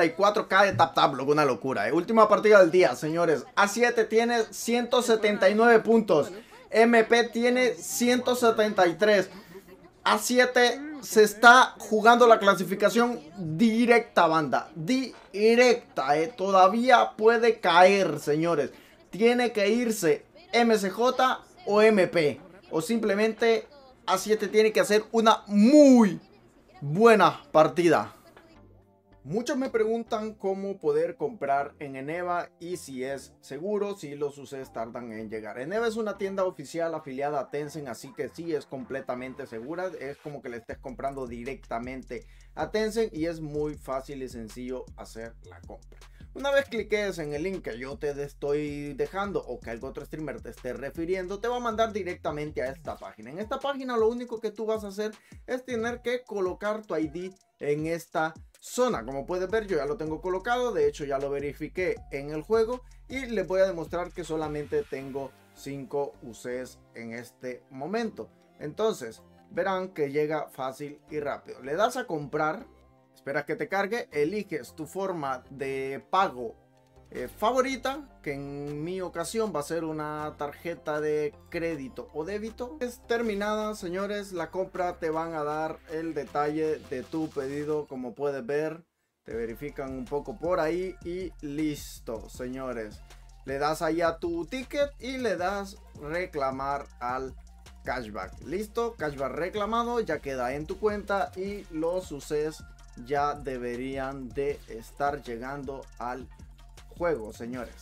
4K de tap, loco, una locura. Última partida del día, señores. A7 tiene 179 puntos. MP tiene 173. A7 se está jugando la clasificación directa, banda. Directa, todavía puede caer, señores. Tiene que irse MCJ o MP. O simplemente A7 tiene que hacer una muy buena partida. Muchos me preguntan cómo poder comprar en Eneva y si es seguro, si los UCs tardan en llegar. Eneva es una tienda oficial afiliada a Tencent, así que sí es completamente segura. Es como que le estés comprando directamente a Tencent y es muy fácil y sencillo hacer la compra. Una vez cliques en el link que yo te estoy dejando o que algún otro streamer te esté refiriendo, te va a mandar directamente a esta página. En esta página lo único que tú vas a hacer es tener que colocar tu ID en esta zona. Como puedes ver, yo ya lo tengo colocado. De hecho, ya lo verifiqué en el juego y les voy a demostrar que solamente tengo 5 UCs en este momento. Entonces, verán que llega fácil y rápido. Le das a comprar. Espera que te cargue, eliges tu forma de pago favorita, que en mi ocasión va a ser una tarjeta de crédito o débito. Es terminada, señores, la compra. Te van a dar el detalle de tu pedido, como puedes ver, te verifican un poco por ahí y listo, señores. Le das ahí a tu ticket y le das reclamar al cashback. Listo, cashback reclamado, ya queda en tu cuenta y los sucesos ya deberían de estar llegando al juego, señores.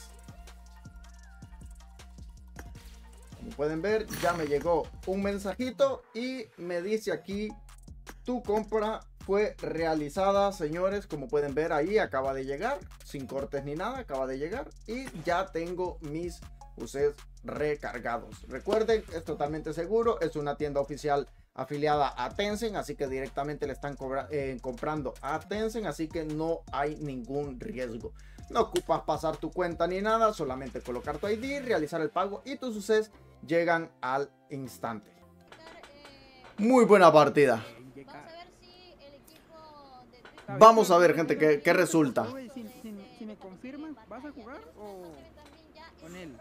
Como pueden ver, ya me llegó un mensajito y me dice aquí: tu compra fue realizada, señores. Como pueden ver, ahí acaba de llegar, sin cortes ni nada, acaba de llegar y ya tengo mis UCs recargados. Recuerden, es totalmente seguro, es una tienda oficial afiliada a Tencent, así que directamente le están comprando a Tencent, así que no hay ningún riesgo. No ocupas pasar tu cuenta ni nada, solamente colocar tu ID, realizar el pago y tus UCs llegan al instante. Muy buena partida. Vamos a ver, gente, qué resulta. Si me confirman, ¿vas a jugar o con él?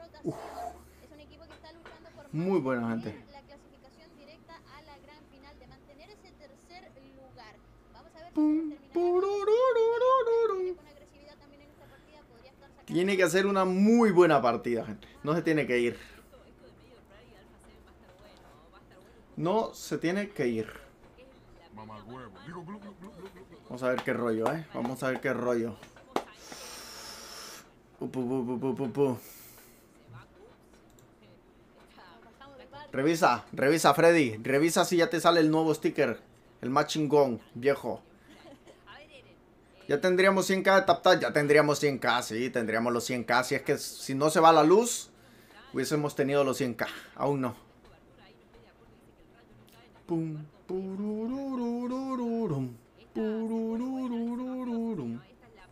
Muy buena, gente. Tiene que hacer una muy buena partida, gente. No se tiene que ir. No se tiene que ir. Vamos a ver qué rollo, Vamos a ver qué rollo. Revisa, Freddy. Revisa si ya te sale el nuevo sticker. El más chingón, viejo. Ya tendríamos 100k de tap. Ya tendríamos 100k, sí, tendríamos los 100k. Si es que si no se va la luz, hubiésemos tenido los 100k. Aún no. Pum, purururururum, purururururum.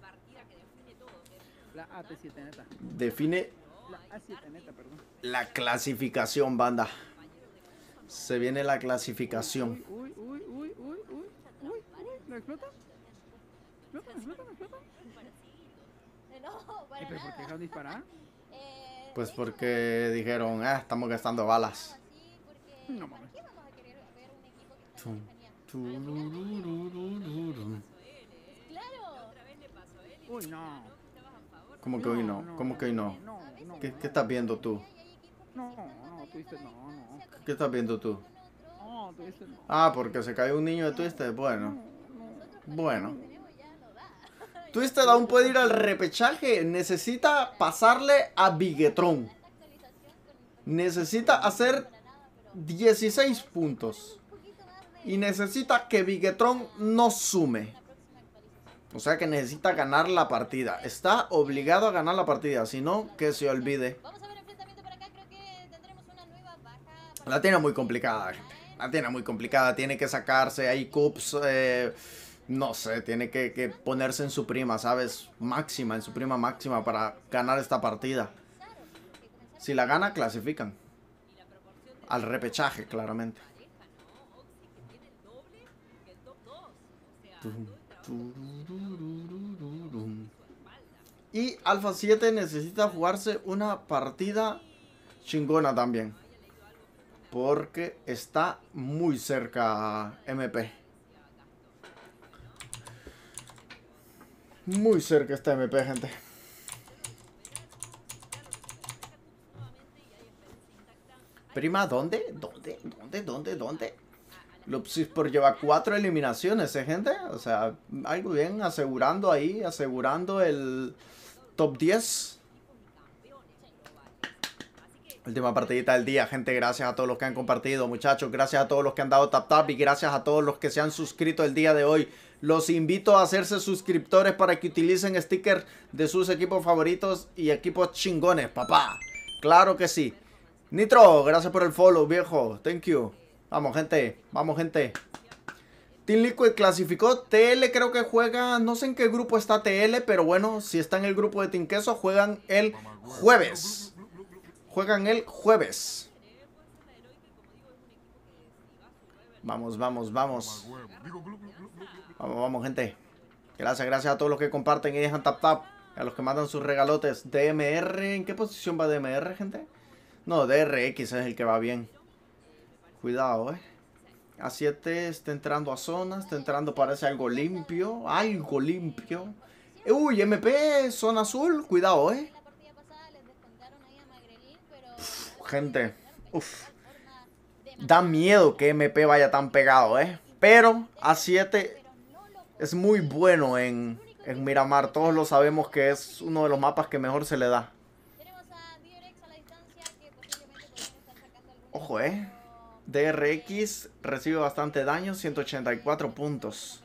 La AT7 neta. Define La A7 neta, perdón. la clasificación, banda. Se viene la clasificación. Uy, ¿lo explota? ¿Explota? ¿Pero por qué dejaron disparar? Pues porque dijeron, estamos gastando balas. No mames. Uy, no. ¿Cómo que hoy no? ¿Cómo que hoy no? ¿Qué estás viendo tú? No, Twister, no. ¿Qué estás viendo tú? No, Twister, no. Ah, porque se cayó un niño de Twisted. Bueno. Twisted aún puede ir al repechaje. Necesita pasarle a Bigetron. Necesita hacer 16 puntos. Y necesita que Bigetron no sume. O sea que necesita ganar la partida. Está obligado a ganar la partida. Si no, que se olvide. La tiene muy complicada, gente. La tiene muy complicada. Tiene que sacarse ahí cups. No sé, tiene que ponerse en su prima, ¿sabes? Máxima, en su prima máxima para ganar esta partida. Si la gana, clasifican. Al repechaje, claramente. Y Alpha 7 necesita jugarse una partida chingona también. Porque está muy cerca MP. Muy cerca está MP, gente. Prima, ¿dónde? ¿Dónde? Lupsispor lleva 4 eliminaciones, gente. O sea, algo bien, asegurando ahí, asegurando el top 10. Última partidita del día, gente. Gracias a todos los que han compartido, muchachos. Gracias a todos los que han dado tap y gracias a todos los que se han suscrito el día de hoy. Los invito a hacerse suscriptores para que utilicen stickers de sus equipos favoritos y equipos chingones, papá. Claro que sí. Nitro, gracias por el follow, viejo. Thank you. Vamos, gente. Vamos, gente. Team Liquid clasificó. TL creo que juega. No sé en qué grupo está TL, pero bueno, si está en el grupo de Team Queso, juegan el jueves. Juegan el jueves. Vamos. Vamos, gente. Gracias a todos los que comparten y dejan tap. A los que mandan sus regalotes. DMR, ¿en qué posición va DMR, gente? No, DRX es el que va bien. Cuidado, A7 está entrando a zona. Está entrando, parece algo limpio. Algo limpio. Uy, MP, zona azul. Cuidado, gente. Da miedo que MP vaya tan pegado, Pero A7 es muy bueno en Miramar. Todos lo sabemos que es uno de los mapas que mejor se le da. Ojo, DRX recibe bastante daño, 184 puntos.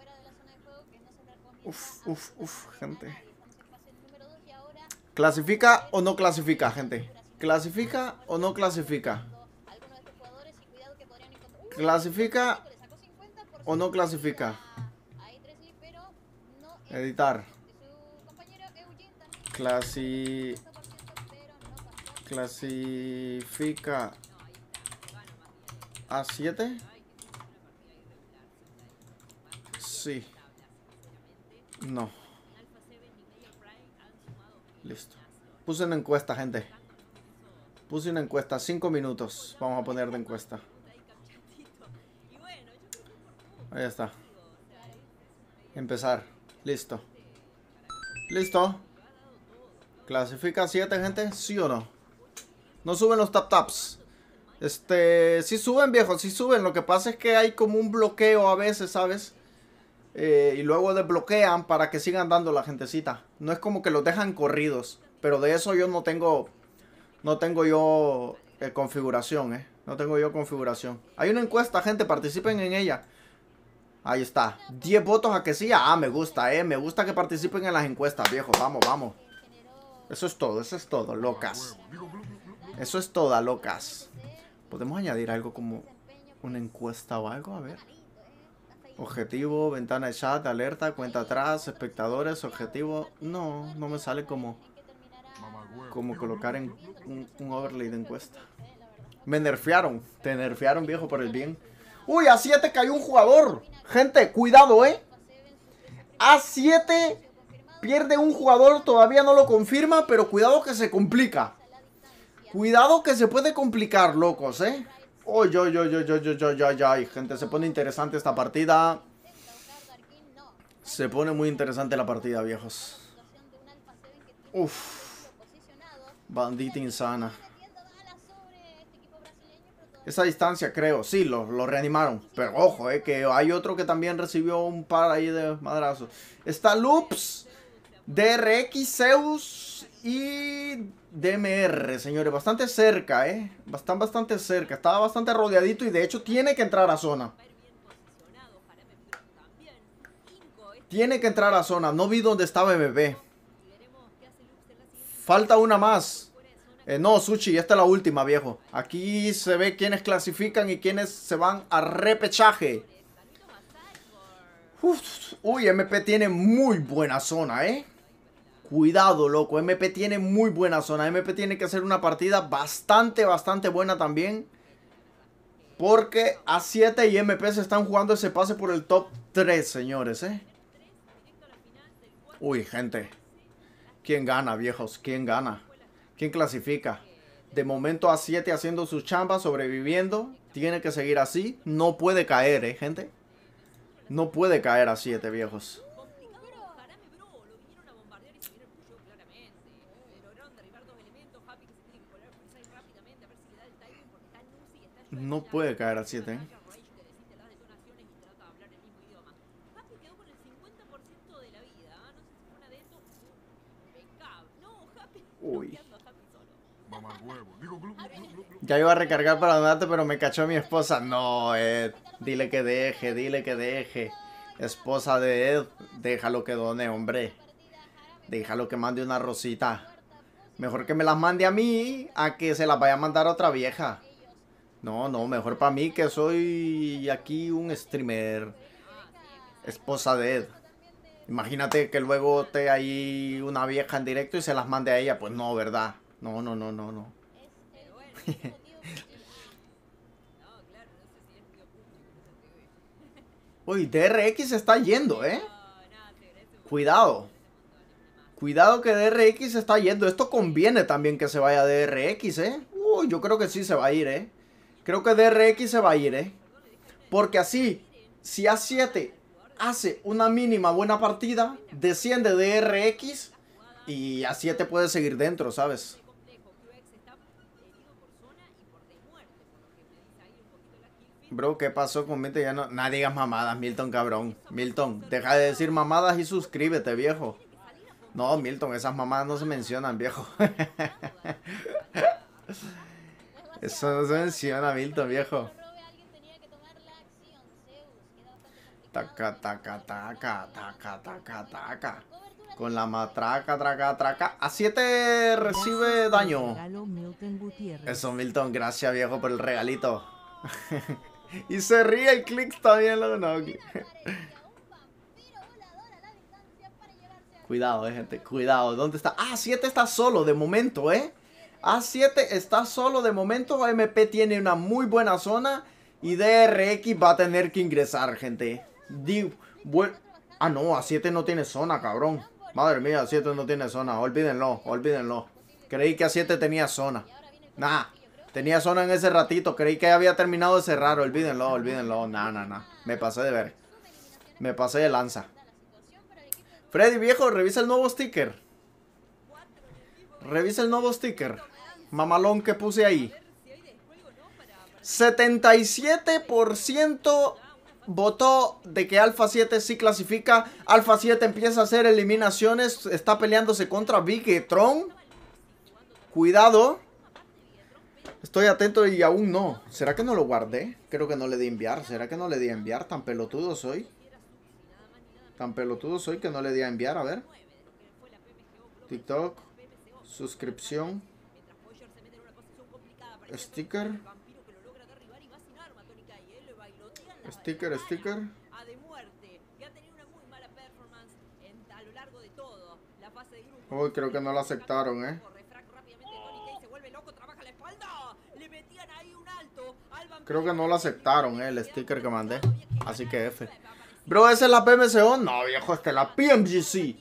Gente. ¿Clasifica o no clasifica, gente? ¿Clasifica o no clasifica? ¿Clasifica o no clasifica? Editar. Clasifica A7. Sí. No. Listo. Puse una encuesta, gente. Puse una encuesta. 5 minutos. Vamos a poner de encuesta. Ahí está. Empezar. Listo. Listo. ¿Clasifica 7, gente? ¿Sí o no? No suben los taps. Sí suben, viejo. Sí suben. Lo que pasa es que hay como un bloqueo a veces, ¿sabes? Y luego desbloquean para que sigan dando la gentecita. No es como que los dejan corridos. Pero de eso yo no tengo yo configuración, No tengo yo configuración. Hay una encuesta, gente. Participen en ella. Ahí está. 10 votos a que sí. Ah, me gusta, Me gusta que participen en las encuestas, viejo. Vamos. Eso es todo, locas. Eso es todo, locas. ¿Podemos añadir algo como una encuesta o algo? A ver. Objetivo, ventana de chat, alerta, cuenta atrás, espectadores, objetivo. No me sale como colocar en un overlay de encuesta. Me nerfearon. Te nerfearon, viejo, por el bien. Uy, A7 cayó un jugador. Gente, cuidado, A7 pierde un jugador, todavía no lo confirma, pero cuidado que se complica. Cuidado que se puede complicar, locos, Uy, gente, se pone interesante esta partida. Se pone muy interesante la partida, viejos. Bandita insana. Esa distancia, creo. Sí, lo reanimaron. Pero ojo, que hay otro que también recibió un par ahí de madrazos. Está Loops, DRX, Zeus y DMR, señores. Bastante cerca, bastante cerca. Estaba bastante rodeadito y de hecho tiene que entrar a zona. Tiene que entrar a zona. No vi dónde estaba MB. Falta una más. No, Sushi, esta es la última, viejo. Aquí se ve quiénes clasifican y quiénes se van a repechaje. Uy, MP tiene muy buena zona, Cuidado, loco. MP tiene muy buena zona. MP tiene que hacer una partida bastante buena también. Porque A7 y MP se están jugando ese pase por el top 3, señores, Uy, gente. ¿Quién gana, viejos? ¿Quién gana? ¿Quién clasifica? De momento A7 haciendo su chamba, sobreviviendo. Tiene que seguir así. No puede caer, gente. No puede caer A7, viejos. No puede caer A7, ¿eh? Uy. Ya iba a recargar para donarte, pero me cachó mi esposa. No, Ed. Dile que deje, dile que deje. Esposa de Ed, déjalo que done, hombre. Déjalo que mande una rosita. Mejor que me las mande a mí, a que se las vaya a mandar a otra vieja. No, no, mejor para mí que soy aquí un streamer. Esposa de Ed. Imagínate que luego te hay una vieja en directo y se las mande a ella. Pues no, ¿verdad? No, no, no, no, no. Uy, DRX se está yendo, ¿eh? Cuidado. Cuidado que DRX se está yendo. Esto conviene también que se vaya DRX, ¿eh? Uy, yo creo que sí se va a ir, ¿eh? Creo que DRX se va a ir, ¿eh? Porque así, si A7 hace una mínima buena partida, desciende DRX y A7 puede seguir dentro, ¿sabes? Bro, ¿qué pasó con Milton? Ya no... Nah, digas mamadas, Milton, cabrón. Milton, deja de decir mamadas y suscríbete, viejo. No, Milton, esas mamadas no se mencionan, viejo. Eso no se menciona, Milton, viejo. Taca, taca, taca, taca, taca, taca. Con la matraca, traca, traca. A7 recibe daño. Eso, Milton, gracias, viejo, por el regalito. Y se ríe el click también, luego no. Cuidado, gente, cuidado. ¿Dónde está? A7 está solo de momento, A7 está solo de momento. MP tiene una muy buena zona. Y DRX va a tener que ingresar, gente. Ah, no, A7 no tiene zona, cabrón. Madre mía, A7 no tiene zona. Olvídenlo, olvídenlo. Creí que A7 tenía zona. Nah, tenía zona en ese ratito. Creí que había terminado de cerrar. Olvídenlo, olvídenlo. Nah, nah, nah. Me pasé de ver. Me pasé de lanza. Freddy, viejo, revisa el nuevo sticker. Revisa el nuevo sticker. Mamalón que puse ahí. 77% votó de que Alpha 7 sí clasifica. Alpha 7 empieza a hacer eliminaciones. Está peleándose contra Bigetron. Cuidado. Estoy atento y aún no. ¿Será que no lo guardé? Creo que no le di enviar. ¿Será que no le di enviar? Tan pelotudo soy. Tan pelotudo soy que no le di a enviar. A ver. TikTok. Suscripción. Sticker. Sticker, sticker. Uy, creo que no lo aceptaron, Creo que no lo aceptaron, el sticker que mandé. Así que F. Bro, ¿esa es la PMCO? No, viejo, esta es la PMGC.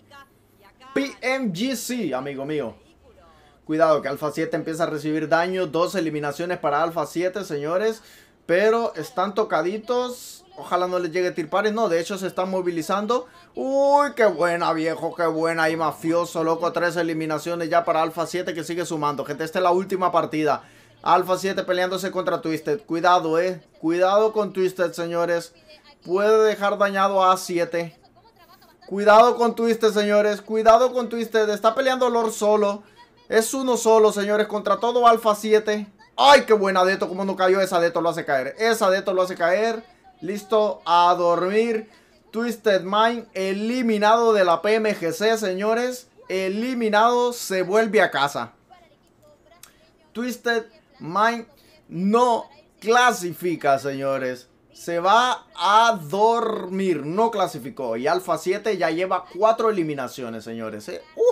PMGC, amigo mío. Cuidado que Alpha 7 empieza a recibir daño. 2 eliminaciones para Alpha 7, señores. Pero están tocaditos. Ojalá no les llegue Tier Party. No, de hecho se están movilizando. Uy, qué buena, viejo. Qué buena. Y mafioso, loco. 3 eliminaciones ya para Alpha 7 que sigue sumando. Gente, esta es la última partida. Alpha 7 peleándose contra Twisted. Cuidado, Cuidado con Twisted, señores. Puede dejar dañado a A7. Cuidado con Twisted, señores. Cuidado con Twisted. Está peleando Lord solo. Es uno solo, señores. Contra todo Alpha 7. ¡Ay, qué buena Deto! Como no cayó, esa Deto lo hace caer. Esa Deto lo hace caer. Listo a dormir. Twisted Mind eliminado de la PMGC, señores. Eliminado, se vuelve a casa. Twisted Mind no clasifica, señores. Se va a dormir. No clasificó. Y Alpha 7 ya lleva 4 eliminaciones, señores.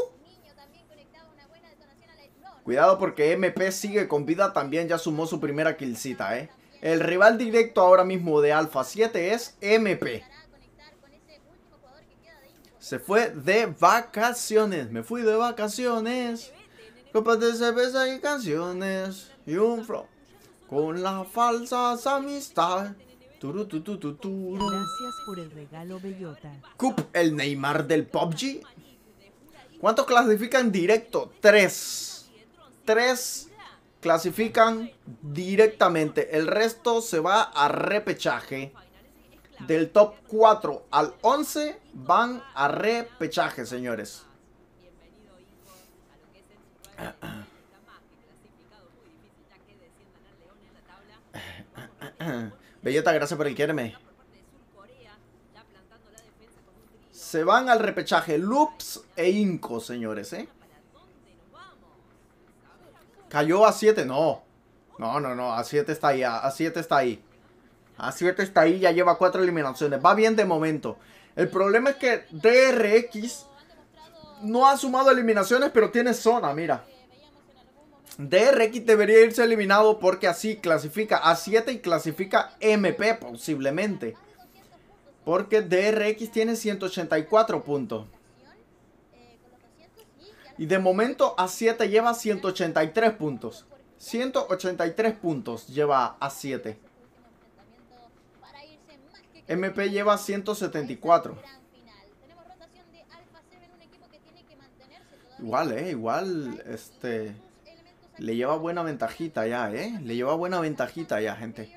Cuidado porque MP sigue con vida. También ya sumó su primera killcita, El rival directo ahora mismo de Alpha 7 es MP. Se fue de vacaciones. Me fui de vacaciones. Copas de cerveza y canciones. Y un flow. Con las falsas amistades. Gracias por el regalo, Bellota. Cup, el Neymar del PUBG. ¿Cuántos clasifican directo? 3. 3 clasifican directamente. El resto se va a repechaje. Del top 4 al 11 van a repechaje, señores. Bellota, gracias por el quierme. Se van al repechaje Loops e Inco, señores, Cayó a 7, no. No, A7 está ahí, A7 está ahí. A7 está ahí, ya lleva 4 eliminaciones. Va bien de momento. El problema es que DRX no ha sumado eliminaciones, pero tiene zona, mira. DRX debería irse eliminado porque así clasifica A7 y clasifica MP posiblemente. Porque DRX tiene 184 puntos. Y de momento A7 lleva 183 puntos. 183 puntos lleva A7. MP lleva 174. Igual, le lleva buena ventajita ya, Le lleva buena ventajita ya, gente.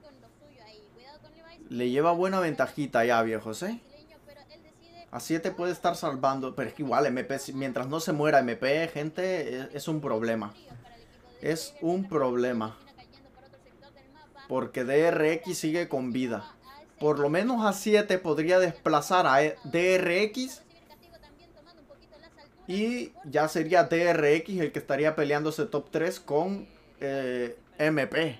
Le lleva buena ventajita ya, viejos, A7 puede estar salvando, pero es que igual MP, mientras no se muera MP, gente, es un problema. Es un problema. Porque DRX sigue con vida. Por lo menos A7 podría desplazar a DRX. Y ya sería DRX el que estaría peleándose top 3 con MP.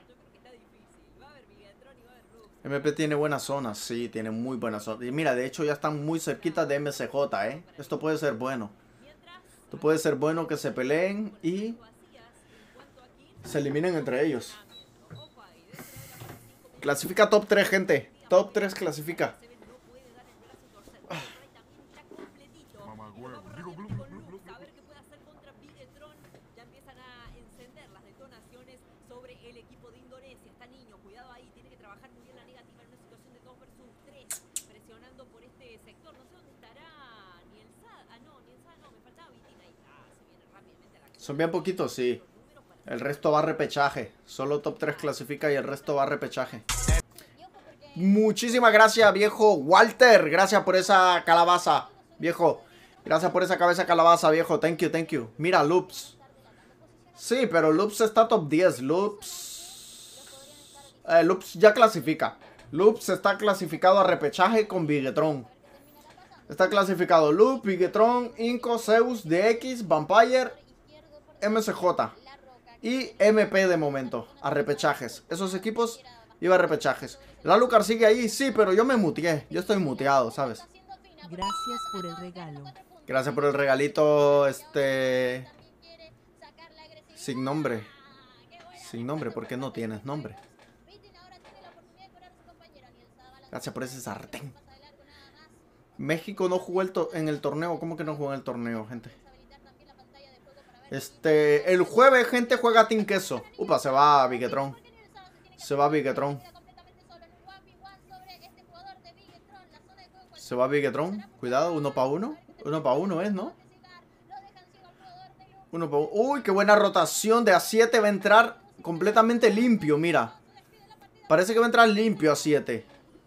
MP tiene buenas zonas, sí, tiene muy buenas zonas. Y mira, de hecho ya están muy cerquitas de MCJ, Esto puede ser bueno. Esto puede ser bueno que se peleen y se eliminen entre ellos. Clasifica top 3, gente. Top 3 clasifica. Son bien poquitos, sí. El resto va a repechaje. Solo top 3 clasifica y el resto va a repechaje. Muchísimas gracias, viejo Walter. Gracias por esa calabaza, viejo. Gracias por esa cabeza calabaza, viejo. Thank you. Mira, Loops. Sí, pero Loops está top 10. Loops ya clasifica. Loops está clasificado a repechaje con Bigetron. Está clasificado Loop, Bigetron, Inco, Zeus, DX, Vampire, MCJ y MP de momento a repechajes. Esos equipos iban a repechajes. La Lucar sigue ahí, sí, pero yo me muteé. Yo estoy muteado, ¿sabes? Gracias por el regalo. Gracias por el regalito, sin nombre. Sin nombre, ¿por qué no tienes nombre? Gracias por ese sartén. México no jugó en el torneo. ¿Cómo que no jugó en el torneo, gente? El jueves, gente, juega Team Queso. Upa, se va a Bigetron. Se va a Bigetron. Se va a Bigetron. Cuidado, 1 para 1. 1 para 1 es, ¿no? 1 para 1. Uy, qué buena rotación de A7. Va a entrar completamente limpio, mira. Parece que va a entrar limpio A7.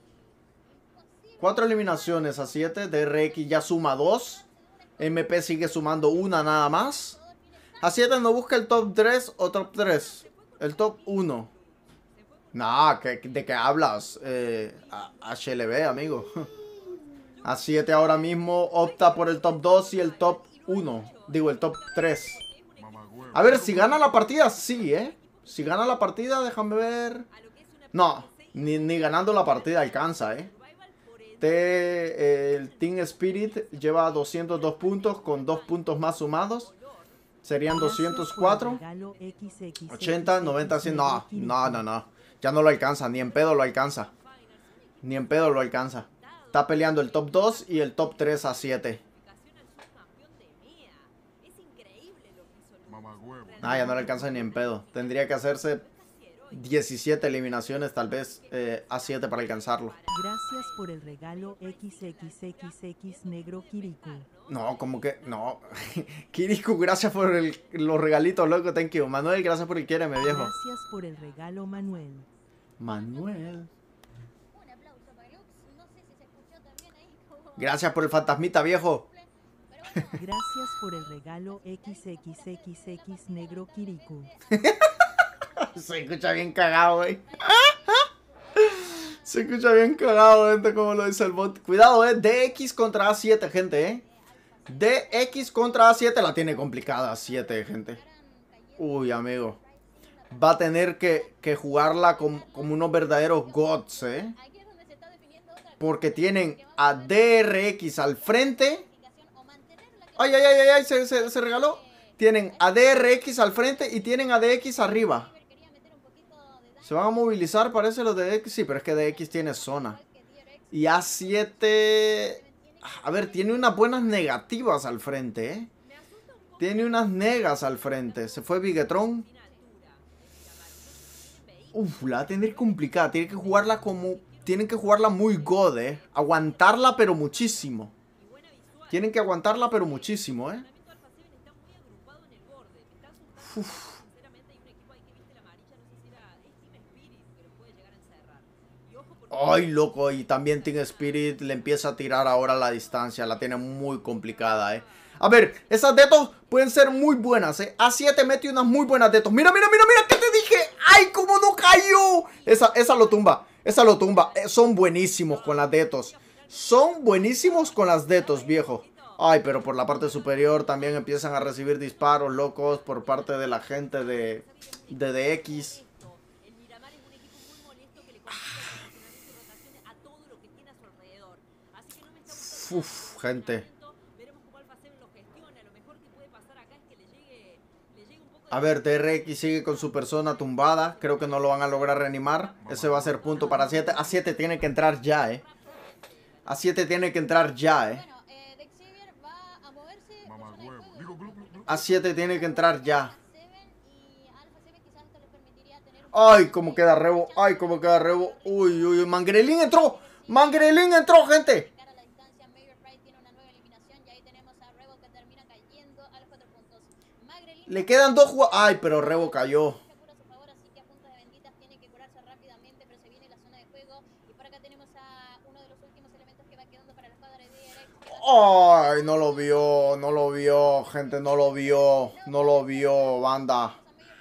4 eliminaciones A7. DRX ya suma 2. MP sigue sumando 1 nada más. A7 no busca el top 3 o top 3. El top 1. Nah, ¿de qué hablas? HLB, amigo. A7 ahora mismo opta por el top 2 y el top 1. Digo, el top 3. A ver, si gana la partida, sí, Si gana la partida, déjame ver. No, ni ganando la partida alcanza, El Team Spirit lleva 202 puntos con 2 puntos más sumados. Serían 204. 80, 90, 100. No. Ya no lo alcanza. Ni en pedo lo alcanza. Ni en pedo lo alcanza. Está peleando el top 2 y el top 3 a 7. Ah, ya no le alcanza ni en pedo. Tendría que hacerse 17 eliminaciones, tal vez a 7 para alcanzarlo. Gracias por el regalo XXXX negro Kiriku. No, como que, no. Kiriku, gracias por los regalitos, loco, thank you. Manuel, gracias por el quiéreme, viejo. Gracias por el regalo Manuel. Manuel. Gracias por el fantasmita, viejo. Gracias por el regalo XXXX negro Kiriku. Se escucha bien cagado, güey. Se escucha bien cagado, gente, como lo dice el bot. Cuidado, DX contra A7, gente, DX contra A7 la tiene complicada, A7, gente. Uy, amigo. Va a tener que jugarla como unos verdaderos gods, porque tienen a DRX al frente. Ay, ay, ay, ay, se regaló. Tienen a DRX al frente y tienen a DX arriba. Se van a movilizar, parece, los de DX. Sí, pero es que DX tiene zona. Y A7... A ver, tiene unas buenas negativas al frente, Tiene unas negas al frente. Se fue Bigetron. Uf, la va a tener complicada. Tiene que jugarla como... Tienen que jugarla muy god, Aguantarla, pero muchísimo. Tienen que aguantarla, pero muchísimo, Uf. Ay, loco, y también Team Spirit le empieza a tirar ahora la distancia. La tiene muy complicada, A ver, esas detos pueden ser muy buenas, A7 mete unas muy buenas detos. Mira, mira, mira, mira, ¿qué te dije? ¡Ay, cómo no cayó! Esa lo tumba, esa lo tumba. Son buenísimos con las detos. Son buenísimos con las detos, viejo. Ay, pero por la parte superior también empiezan a recibir disparos locos por parte de la gente de DX. Uf, gente. A ver, DRX sigue con su persona tumbada. Creo que no lo van a lograr reanimar. Ese va a ser punto para A7. A7 tiene que entrar ya, A7 tiene que entrar ya, A7 tiene que entrar ya. Ay, cómo queda Rebo. Ay, cómo queda Rebo. Uy, uy, uy. Mangrelín entró. Mangrelín entró, gente. Le quedan 2 jugadores. Ay, pero Rebo cayó. Ay, no lo vio, no lo vio, gente, no lo vio, no lo vio, banda.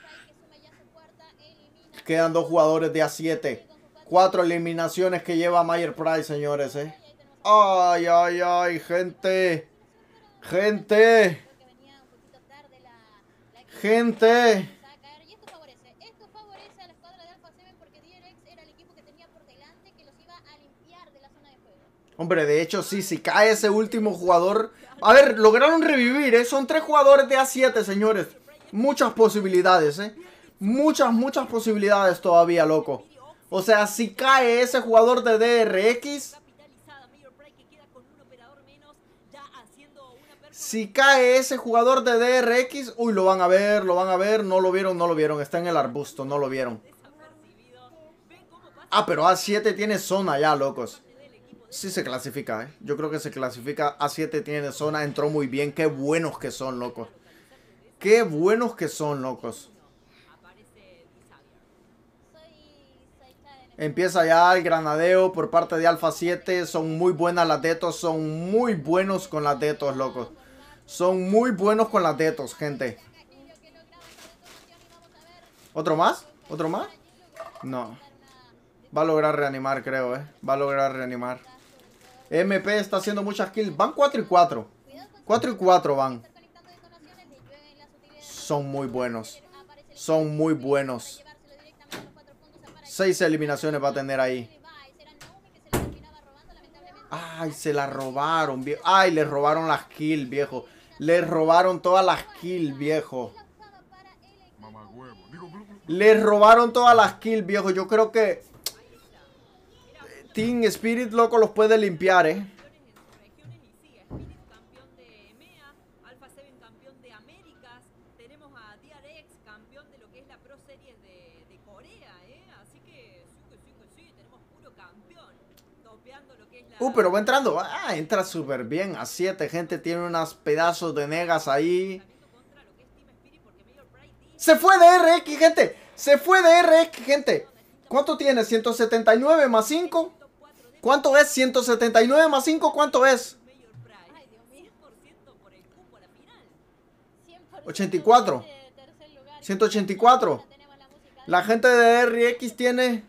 Quedan 2 jugadores de A7. 4 eliminaciones que lleva Mayer Price, señores, Ay, ay, ay, gente. Gente. Gente. Hombre, de hecho, sí, si cae ese último jugador... A ver, lograron revivir, Son 3 jugadores de A7, señores. Muchas posibilidades, Muchas, muchas posibilidades todavía, loco. O sea, si cae ese jugador de DRX... Si cae ese jugador de DRX... Uy, lo van a ver, lo van a ver. No lo vieron, no lo vieron. Está en el arbusto, no lo vieron. Ah, pero A7 tiene zona ya, locos. Sí se clasifica, Yo creo que se clasifica. A7 tiene zona, entró muy bien. Qué buenos que son, locos. Qué buenos que son, locos. Empieza ya el granadeo por parte de Alpha 7. Son muy buenas las detos. Son muy buenos con las detos, locos. Son muy buenos con las detos, gente. ¿Otro más? ¿Otro más? No. Va a lograr reanimar, creo, Va a lograr reanimar. MP está haciendo muchas kills. Van 4 y 4. 4 y 4 van. Son muy buenos. Son muy buenos. 6 eliminaciones va a tener ahí. Ay, se la robaron, viejo. Ay, le robaron las kills, viejo. Le robaron todas las kills, viejo. Le robaron todas las kills, viejo. Yo creo que... Team Spirit, loco, los puede limpiar, en sus regiones y sí, Spirit campeón de EMEA, Alpha 7 campeón de Américas, tenemos a DRX campeón de lo que es la Pro Series de Corea, así que sí, tenemos puro campeón, topeando lo que es la... Pero va entrando, entra súper bien, a 7, gente, tiene unos pedazos de negas ahí. contra lo que es Team Spirit porque Major Pride Se fue de RX, gente, se fue de RX, gente. ¿Cuánto tiene? 179 más 5. ¿Cuánto es? 179 más 5, ¿cuánto es? Major Pride, Ay, Dios mío. 100% por el cupo a la final. 100% 84. de tercer lugar. 184. Tenemos la música de La gente de RX tiene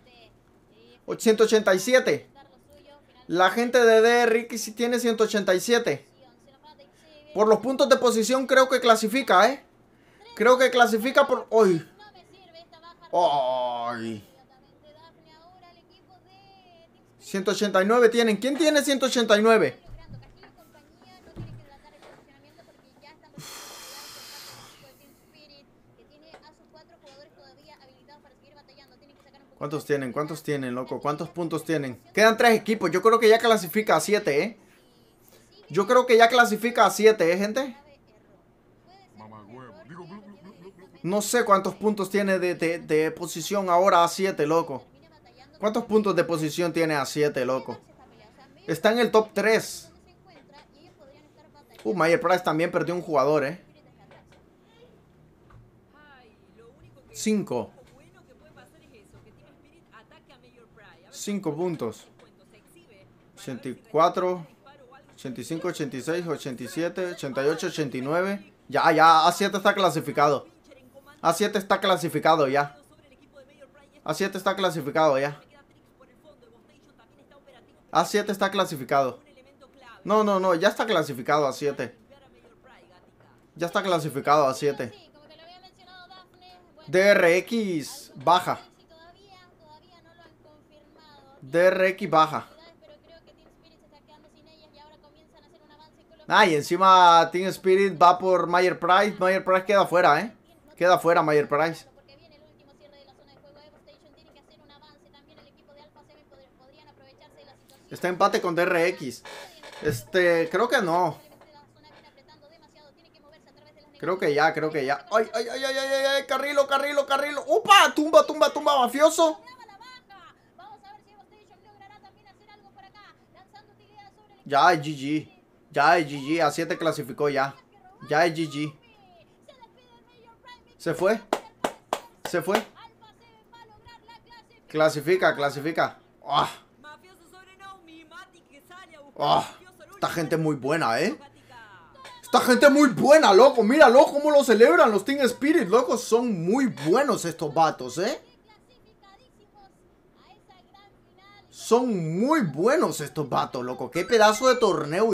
187. dar lo suyo, final La gente de DRX tiene 187. Xenomatic sigue. Por los puntos de posición creo que clasifica, ¿eh? Creo que clasifica por... ¡Ay! No me sirve esta baja. ¡Ay! Inmediatamente Daphne ahora el equipo de Team Spirit 189 tienen. ¿Quién tiene 189? logrando. Castillo y compañía no tienen que tratar el posicionamiento porque ya están posicionados por parte del equipo de Team Spirit que tiene a sus 4 jugadores todavía habilitados para seguir batallando. Tienen que sacar un poquito ¿Cuántos de tienen? velocidad. ¿Cuántos tienen, loco? ¿Cuántos puntos tienen? Quedan 3 equipos. Yo creo que ya clasifica a 7, ¿eh? Yo creo que ya clasifica a 7, ¿eh, gente? No sé cuántos puntos tiene de posición ahora a 7, loco. ¿Cuántos puntos de posición tiene a 7, loco? Está en el top 3. Mayer Price también perdió un jugador, ¿eh? Ay, lo único que 5. bueno que puede pasar es eso, que Team Spirit ataque a Major Pride. A ver 5 puntos. cuánto se exhibe. 84, 85, 86, 87, 88, 89. Ya, A7 está clasificado. A7 está clasificado ya. Sobre el equipo de Major Pride, A7 está clasificado ya. queda Trix por el fondo. Evostation también está operativo. A7 está clasificado. Un elemento clave. No, ya está clasificado A7. Limpiar a Major Pride, Gatica. Ya está clasificado A7. Sí, como que lo había mencionado Daphne. Bueno, DRX baja. sí, todavía no lo han confirmado. DRX baja. Pero creo que Team Spirit se está quedando sin ellas y ahora comienzan a hacer un avance con lo Y encima Team Spirit va por Mayer Price. Mayer Price queda fuera, ¿eh? Queda fuera Mayer Price. porque viene el último cierre de la zona de juego. Evostation tiene que hacer un avance. También el equipo de Alpha 7 podrían aprovecharse de la situación. Está empate con DRX. Creo que no. La zona viene apretando demasiado. Tiene que moverse a través de las Creo que ya. ¡Ay! Carrilo. ¡Upa! Tumba, mafioso. Lograba la baja. Vamos a ver si Evostation logrará también hacer algo por acá. Lanzando utilidad sobre el equipo. Ya es GG. Ya es GG. A7 clasificó ya. Ya es GG. Se fue. Se fue. Alpha 7 va a lograr la clasificación. Clasifica. ¡Ah! Mafioso sobre Naomi, Mati que sale a buscar ¡Ah! al mafioso, el Esta último gente muy buena, ¿eh? Gatica. Esta gente muy buena, loco. Míralo cómo lo celebran los Team Spirit, loco. Son muy buenos estos vatos, ¿eh? Clasificadísimos a esa gran final. Son muy buenos estos vatos, loco. Qué pedazo de torneo